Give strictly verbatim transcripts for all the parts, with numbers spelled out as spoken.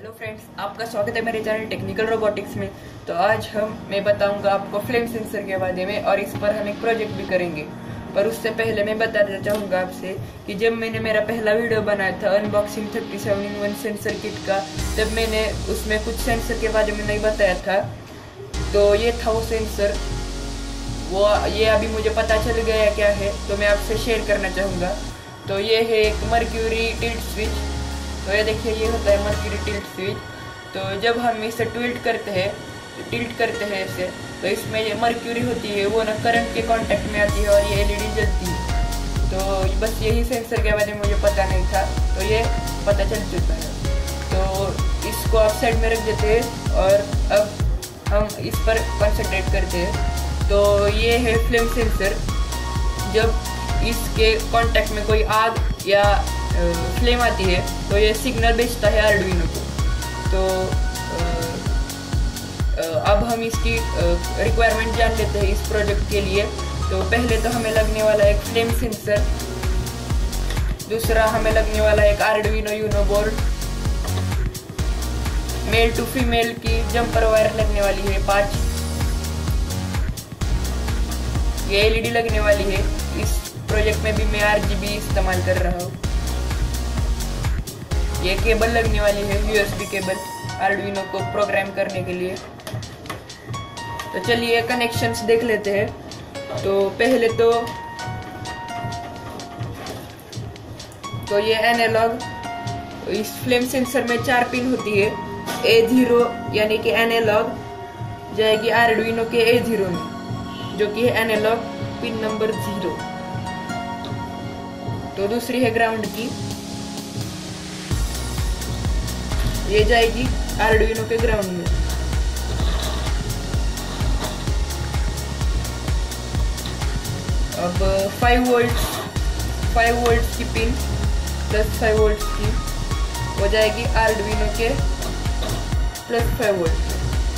Hello friends, आपका स्वागत है मेरे चैनल टेक्निकल रोबोटिक्स में। तो आज हम मैं बताऊंगा आपको फ्लेम सेंसर के बारे में और इस पर हम एक प्रोजेक्ट भी करेंगे। पर उससे पहले मैं बताना चाहूँगा आपसे कि जब मैंने मेरा पहला वीडियो बनाया था unboxing thirty seven in one sensor kit का, जब मैंने उसमें कुछ सेंसर के बारे में नहीं बताया था, तो ये था वो सेंसर। वो ये अभी मुझे पता चल गया क्या है, तो मैं आपसे शेयर करना चाहूँगा। तो ये है एक मर्क्यूरी टिल्ट स्विच। तो ये देखिए, ये होता है मर्क्यूरी टिल्ट स्विच। तो जब हम इसे टिल्ट करते हैं टिल्ट करते हैं इसे, तो इसमें ये मर्क्यूरी होती है, वो ना करंट के कांटेक्ट में आती है और ये एलईडी जलती है। तो बस यही सेंसर के बारे में मुझे पता नहीं था, तो ये पता चल चुका है। तो इसको आप साइड में रख देते हैं और अब हम इस पर कंसंट्रेट करते हैं। तो ये है फ्लेम सेंसर। जब इसके कांटेक्ट में कोई आग या फ्लेम आती है तो ये सिग्नल भेजता है आर्डुइनो को। तो अब हम इसकी रिक्वायरमेंट जान लेते हैं इस प्रोजेक्ट के लिए। तो पहले तो हमें लगने वाला एक फ्लेम सेंसर, दूसरा हमें लगने वाला एक Arduino Uno board, male to female की जंपर वायर लगने वाली है पाँच, ये एलईडी लगने वाली है। इस प्रोजेक्ट में भी मैं आरजीबी इस्तेमाल कर रहा हूँ। ये केबल लगने वाली है, यूएसबी केबल, आर्डुइनो को प्रोग्राम करने के लिए। तो चलिए कनेक्शंस देख लेते हैं। तो पहले तो तो ये एनालॉग, इस फ्लेम सेंसर में चार पिन होती है। ए जीरो यानी कि एनालॉग जाएगी आर्डुइनो के ए जीरो में, जो कि है एनालॉग पिन नंबर जीरो। तो दूसरी है ग्राउंड की, ये जाएगी आर्डुइनो के ग्राउंड में। अब फाइव वोल्ट फाइव वोल्ट की पिन प्लस फाइव वोल्ट की हो जाएगी आर्डुइनो के प्लस फाइव वोल्ट।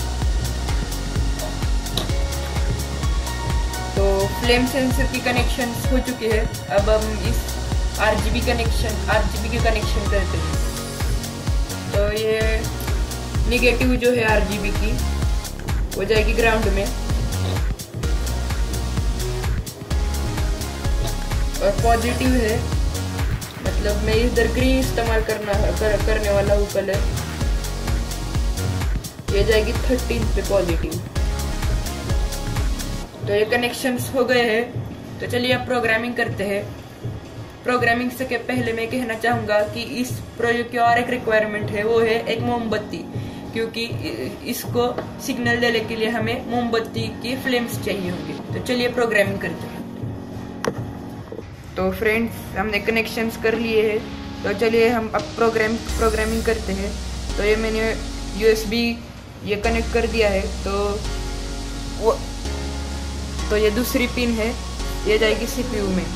तो फ्लेम सेंसर की कनेक्शन हो चुके हैं। अब हम इस आरजीबी कनेक्शन आरजीबी के कनेक्शन करते हैं। तो ये निगेटिव जो है आरजीबी की हो जाएगी ग्राउंड में, और पॉजिटिव है, मतलब मैं इधर ग्रीन इस्तेमाल करना कर, करने वाला हूँ कलर, ये जाएगी थर्टीन पे पॉजिटिव। तो ये कनेक्शंस हो गए हैं। तो चलिए अब प्रोग्रामिंग करते हैं। प्रोग्रामिंग से के पहले मैं कहना चाहूँगा कि इस प्रोजेक्ट की और एक रिक्वायरमेंट है, वो है एक मोमबत्ती, क्योंकि इसको सिग्नल देने के लिए हमें मोमबत्ती की फ्लेम्स चाहिए होंगे। तो चलिए प्रोग्रामिंग करते हैं। तो फ्रेंड्स, हमने कनेक्शंस कर लिए हैं। तो चलिए हम अब प्रोग्राम प्रोग्रामिंग करते हैं। तो ये मैंने यूएसबी ये कनेक्ट कर दिया है। तो वो तो ये दूसरी पिन है, ये जाएगी सीपीयू में।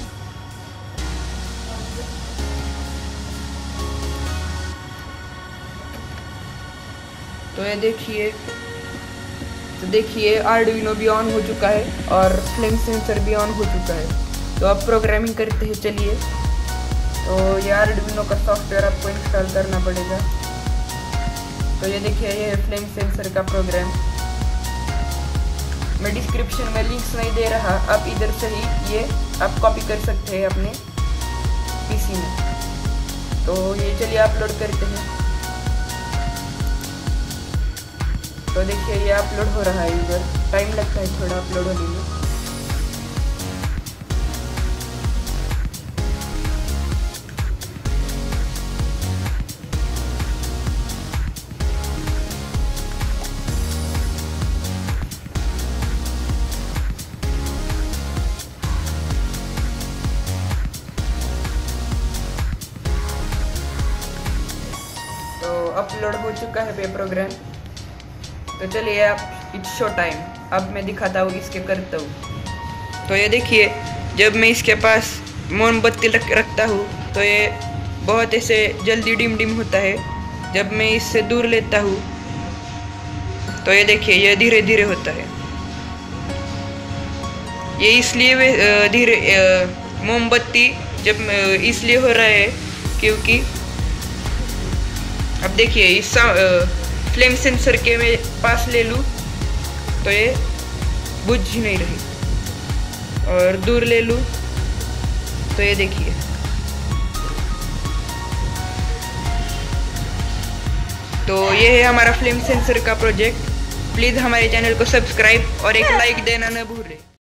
तो ये देखिए तो देखिए आर्डुइनो भी ऑन हो चुका है और फ्लेम सेंसर भी ऑन हो चुका है। तो अब प्रोग्रामिंग करते हैं। चलिए, तो ये आर्डुइनो का सॉफ्टवेयर आपको इंस्टॉल करना पड़ेगा। तो ये देखिए, ये है फ्लेम सेंसर का प्रोग्राम। मैं डिस्क्रिप्शन में लिंक्स नहीं दे रहा, आप इधर से ही ये आप कॉपी कर सकते हैं अपने पीसी में। तो ये चलिए अपलोड करते हैं। तो देखिए, ये अपलोड हो रहा है, इधर टाइम लगता है थोड़ा अपलोड होने में। तो अपलोड हो चुका है ये प्रोग्राम। तो चलिए आप इट्स शो टाइम, अब मैं दिखाता हूँ इसके करता हूँ। तो ये देखिए, जब मैं इसके पास मोमबत्ती रख रखता हूँ तो ये बहुत ऐसे जल्दी डिम डिम होता है। जब मैं इससे दूर लेता हूँ तो ये देखिए, ये धीरे धीरे होता है। ये इसलिए धीरे मोमबत्ती जब इसलिए हो रहा है क्योंकि अब देखिए इस फ्लेम सेंसर के मैं पास ले लूँ तो ये बुझ ही नहीं रही, और दूर ले लूँ तो ये देखिए। तो ये है हमारा फ्लेम सेंसर का प्रोजेक्ट। प्लीज़ हमारे चैनल को सब्सक्राइब और एक लाइक देना न भूलें।